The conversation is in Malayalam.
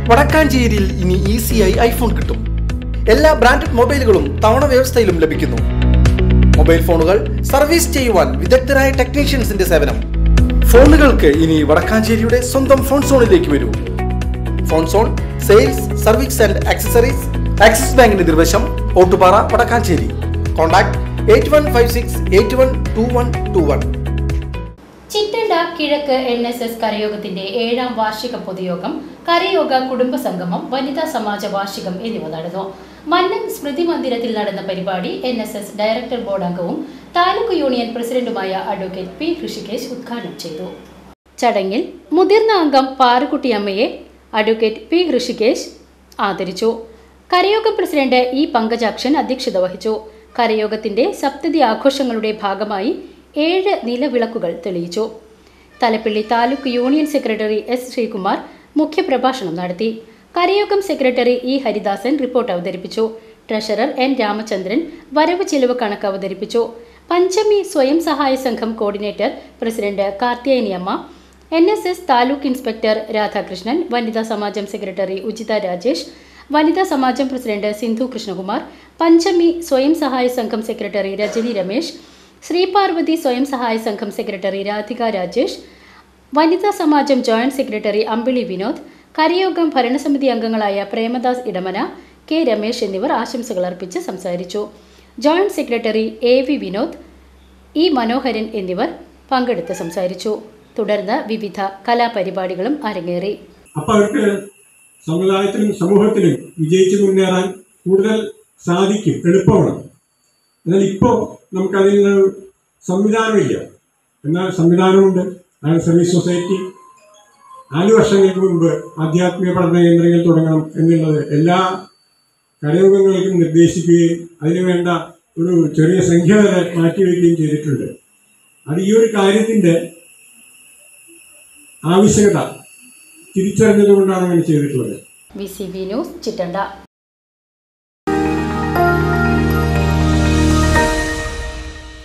വടക്കാഞ്ചേരിയിൽ ഇനി ഈസിയായി ഐഫോൺ കിട്ടും. എല്ലാ ബ്രാൻഡഡ് മൊബൈലുകളും തവണ വ്യവസ്ഥയിലും ലഭിക്കുന്നു. മൊബൈൽ ഫോണുകൾ സർവീസ് ചെയ്യുവാൻ വിദഗ്ധരായ ടെക്നീഷ്യൻസിന്റെ സേവനം. ഫോണുകൾക്ക് ഇനി വടക്കാഞ്ചേരിയുടെ സ്വന്തം ഫോൺ സോണിലേക്ക് വരൂ. Phone zone sales, service and accessories, Axis ബാങ്കിന്റെ നിർവശം, ഓട്ടുപാറ, വടക്കാഞ്ചേരി. കോൺടാക്ട് 8156812121. ചിറ്റണ്ട കിഴക്ക് NSS കരയോഗത്തിന്റെ 7ാം വാർഷിക പൊതുയോഗം, കരയോഗ കുടുംബ സംഗമം, വനിതാ സമാജ വാർഷികം എന്നിവ നടന്നു. മന്നം സ്മൃതി മന്ദിരത്തിൽ നടന്ന പരിപാടി NSS ഡയറക്ടർ ബോർഡ് അംഗവും താലൂക്ക് യൂണിയൻ പ്രസിഡന്റുമായ അഡ്വക്കേറ്റ് P. ഋഷികേശ് ഉദ്ഘാടനം ചെയ്തു. ചടങ്ങിൽ മുതിർന്ന അംഗം പാറുകുട്ടിയമ്മയെ അഡ്വക്കേറ്റ് P. ഋഷികേശ് ആദരിച്ചു. കരയോഗം പ്രസിഡന്റ് E. പങ്കജാക്ഷൻ അധ്യക്ഷത വഹിച്ചു. കരയോഗത്തിന്റെ സപ്തതി ആഘോഷങ്ങളുടെ ഭാഗമായി 7 നിലവിളക്കുകൾ തെളിയിച്ചു. Thalappilly taluk union secretary S. Sreekumar മുഖ്യപ്രഭാഷണം നടത്തി. കരയോഗം സെക്രട്ടറി E. ഹരിദാസൻ റിപ്പോർട്ട് അവതരിപ്പിച്ചു. Treasurer N. രാമചന്ദ്രൻ വരവ് ചെലവ് കണക്ക് അവതരിപ്പിച്ചു. പഞ്ചമി സ്വയം സഹായ സംഘം coordinator president Karthiyayaniyamma, NSS taluk inspector Radhakrishnan, വനിതാ സമാജം സെക്രട്ടറി ഉചിത രാജേഷ്, വനിതാ സമാജം പ്രസിഡന്റ് സിന്ധു കൃഷ്ണകുമാർ, പഞ്ചമി സ്വയം സഹായ സംഘം സെക്രട്ടറി രജനി രമേശ്, ശ്രീപാർവതി സ്വയം സഹായ സംഘം സെക്രട്ടറി രാധിക രാജേഷ്, വനിതാ സമാജം ജോയിന്റ് സെക്രട്ടറി അമ്പിളി വിനോദ്, കരയോഗം ഭരണസമിതി അംഗങ്ങളായ പ്രേമദാസ് ഇടമന, K. രമേശ് എന്നിവർ ആശംസകൾ അർപ്പിച്ച് സംസാരിച്ചു. Joint secretary A. V. Vinod, E. Manoharan എന്നിവർ പങ്കെടുത്ത് സംസാരിച്ചു. തുടർന്ന് വിവിധ കലാപരിപാടികളും അരങ്ങേറി. സമുദായത്തിലും സമൂഹത്തിലും വിജയിച്ചു മുന്നേറാൻ കൂടുതൽ സാധിക്കും, എളുപ്പമാണ്. എന്നാൽ ഇപ്പോൾ നമുക്കതിന് സംവിധാനമില്ല. എന്നാൽ സംവിധാനമുണ്ട്. അതാണ് സർവീസ് സൊസൈറ്റി. 4 വർഷങ്ങൾക്ക് മുമ്പ് ആധ്യാത്മിക പഠന കേന്ദ്രങ്ങൾ തുടങ്ങണം എന്നുള്ളത് എല്ലാ കരയോഗങ്ങൾക്കും നിർദ്ദേശിക്കുകയും അതിനുവേണ്ട ഒരു ചെറിയ സംഖ്യ വരെ മാറ്റിവെക്കുകയും ചെയ്തിട്ടുണ്ട്. അത് ഈ ഒരു കാര്യത്തിൻ്റെ ആവശ്യകത തിരിച്ചറിഞ്ഞതുകൊണ്ടാണ് അങ്ങനെ ചെയ്തിട്ടുള്ളത്. VCB news Chittanda.